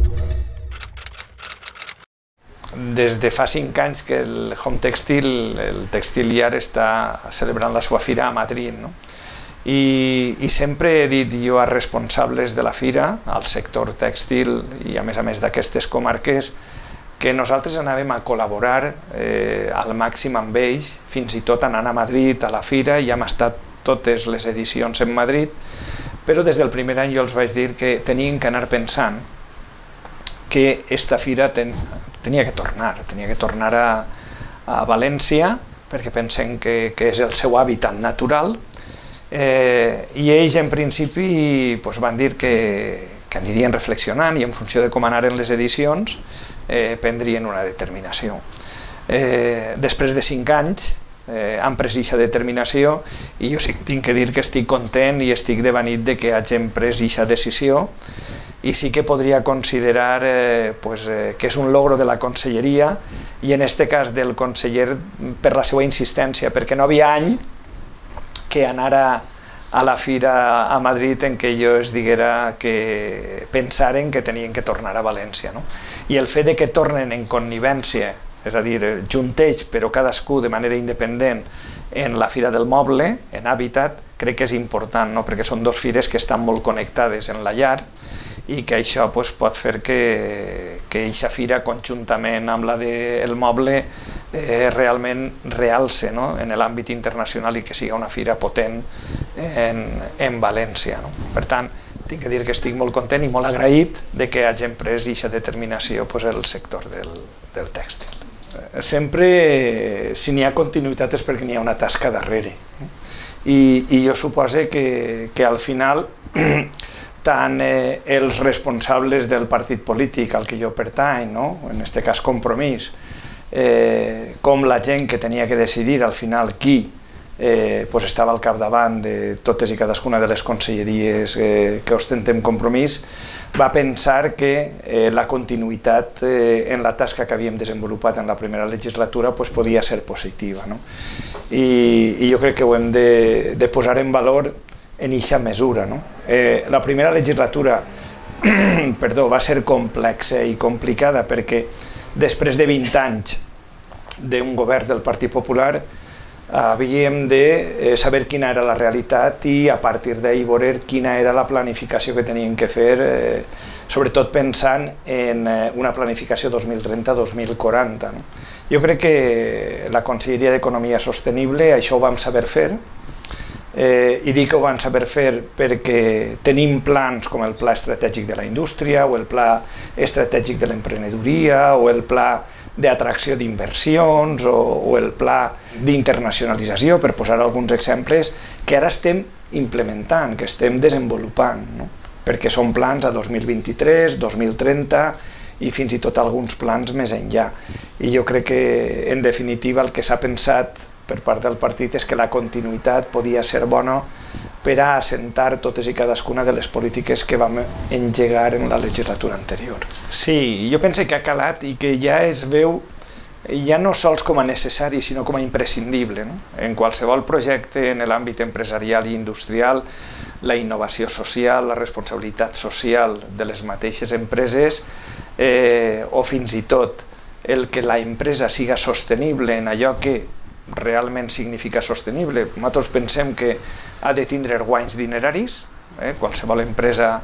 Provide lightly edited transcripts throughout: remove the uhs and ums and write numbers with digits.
Des de fa 5 anys que el Home Textil, el Textil IAR, està celebrant la seva fira a Madrid, no? I sempre he dit jo als responsables de la fira, al sector tèxtil i a més d'aquestes comarques, que nosaltres anàvem a col·laborar al màxim amb ells, fins i tot anant a Madrid a la fira, i hem estat totes les edicions en Madrid, però des del primer any jo els vaig dir que tenien que anar pensant que aquesta fira tenia que tornar a València, perquè pensem que és el seu hàbitat natural, i ells en principi van dir que anirien reflexionant i en funció de com anaren les edicions prendrien una determinació. Després de 5 anys han pres aquesta determinació i jo sí que tinc que dir que estic content i estic devenit de que hagin pres aquesta decisió, i sí que podria considerar que és un logro de la conselleria i en aquest cas del conseller per la seva insistència, perquè no havia any que anara a la fira a Madrid en què jo es diguera que pensaren que tenien que tornar a València. I el fet que tornen en connivència, és a dir, juntets però cadascú de manera independent en la Fira del Moble, en Hàbitat, crec que és important, perquè són dues fires que estan molt connectades en la llar i que això pot fer que aquesta fira conjuntament amb la del moble realment realce en l'àmbit internacional i que sigui una fira potent en València. Per tant, tinc que dir que estic molt content i molt agraït que hagin pres aquesta determinació el sector del tèxtil. Sempre, si n'hi ha continuïtat és perquè n'hi ha una tasca darrere. I jo suposo que al final tant els responsables del partit polític al que jo pertany, en aquest cas Compromís, com la gent que tenia que decidir al final qui estava al capdavant de totes i cadascuna de les conselleries que ostentem Compromís, va pensar que la continuïtat en la tasca que havíem desenvolupat en la primera legislatura podia ser positiva. I jo crec que ho hem de posar en valor en aquesta mesura. La primera legislatura va ser complexa i complicada perquè després de 20 anys d'un govern del Partit Popular havíem de saber quina era la realitat i a partir d'ahir veure quina era la planificació que teníem que fer, sobretot pensant en una planificació 2030-2040. Jo crec que la Conselleria d'Economia Sostenible això ho vam saber fer, i dic que ho van saber fer perquè tenim plans com el Pla Estratègic de la Indústria o el Pla Estratègic de l'Emprenedoria o el Pla d'atracció d'inversions o el Pla d'internacionalització, per posar alguns exemples, que ara estem implementant, que estem desenvolupant, perquè són plans a 2023, 2030 i fins i tot alguns plans més enllà. I jo crec que, en definitiva, el que s'ha pensat per part del partit és que la continuïtat podia ser bona per a assentar totes i cadascuna de les polítiques que vam engegar en la legislatura anterior. Sí, jo penso que ha calat i que ja es veu ja no sols com a necessari, sinó com a imprescindible. En qualsevol projecte en l'àmbit empresarial i industrial, la innovació social, la responsabilitat social de les mateixes empreses o fins i tot el que la empresa siga sostenible en allò que realment significa sostenible. Nosaltres pensem que ha de tindre guanys dineraris, qualsevol empresa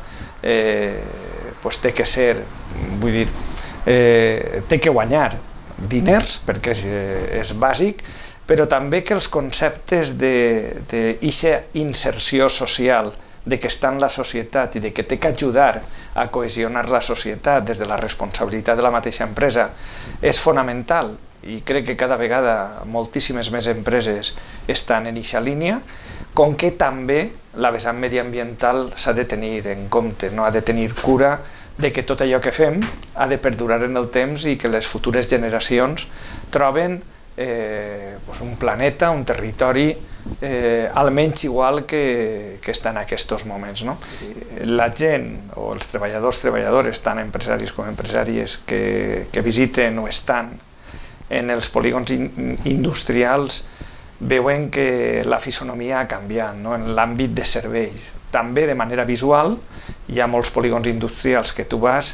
té que ser, vull dir, té que guanyar diners perquè és bàsic, però també que els conceptes d'aquesta inserció social, de que està en la societat i de que té que ajudar a cohesionar la societat des de la responsabilitat de la mateixa empresa és fonamental. I crec que cada vegada moltíssimes més empreses estan en aquesta línia, com que també la vessant mediambiental s'ha de tenir en compte, ha de tenir cura de que tot allò que fem ha de perdurar en el temps i que les futures generacions troben un planeta, un territori almenys igual que està en aquests moments. La gent o els treballadors, treballadores, tant empresaris com empresàries que visiten o estan en els polígons industrials veuen que la fisonomia ha canviat en l'àmbit de serveis. També de manera visual hi ha molts polígons industrials que tu vas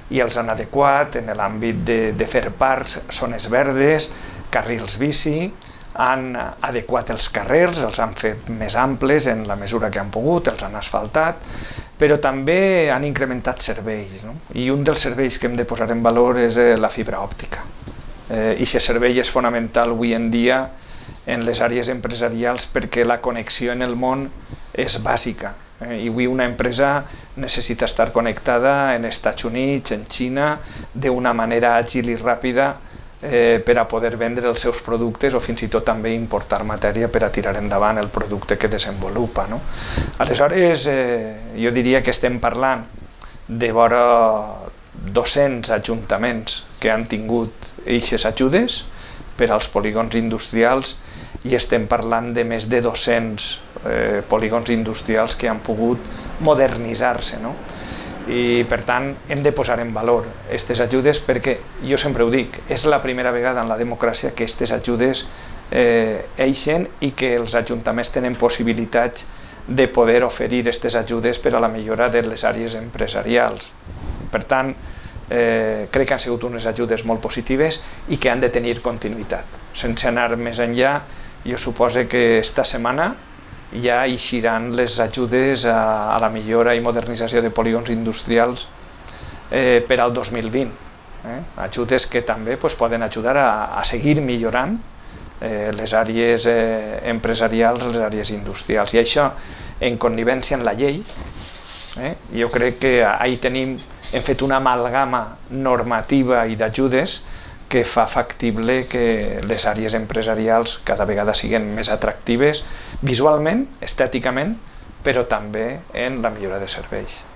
i els han adequat en l'àmbit de fer parcs, zones verdes, carrils bici, han adequat els carrers, els han fet més amples en la mesura que han pogut, els han asfaltat, però també han incrementat serveis, no? I un dels serveis que hem de posar en valor és la fibra òptica. I aquest servei és fonamental avui en dia en les àrees empresarials perquè la connexió en el món és bàsica. I avui una empresa necessita estar connectada en Estats Units, en Xina, d'una manera àgil i ràpida per a poder vendre els seus productes o fins i tot també importar matèria per a tirar endavant el producte que desenvolupa. Aleshores, jo diria que estem parlant de vora 200 ajuntaments que han tingut aquestes ajudes per als polígons industrials i estem parlant de més de 200 polígons industrials que han pogut modernitzar-se. I per tant hem de posar en valor aquestes ajudes perquè, jo sempre ho dic, és la primera vegada en la democràcia que aquestes ajudes eixen i que els ajuntaments tenen possibilitats de poder oferir aquestes ajudes per a la millora de les àrees empresarials. Per tant, crec que han sigut unes ajudes molt positives i que han de tenir continuïtat. Sense anar més enllà, jo suposo que esta setmana ja eixiran les ajudes a la millora i modernització de polígons industrials per al 2020. Ajudes que també poden ajudar a seguir millorant les àrees empresarials, les àrees industrials. I això, en connivència amb la llei, jo crec que ahir hem fet una amalgama normativa i d'ajudes que fa factible que les àrees empresarials cada vegada siguin més atractives visualment, estèticament, però també en la millora de serveis.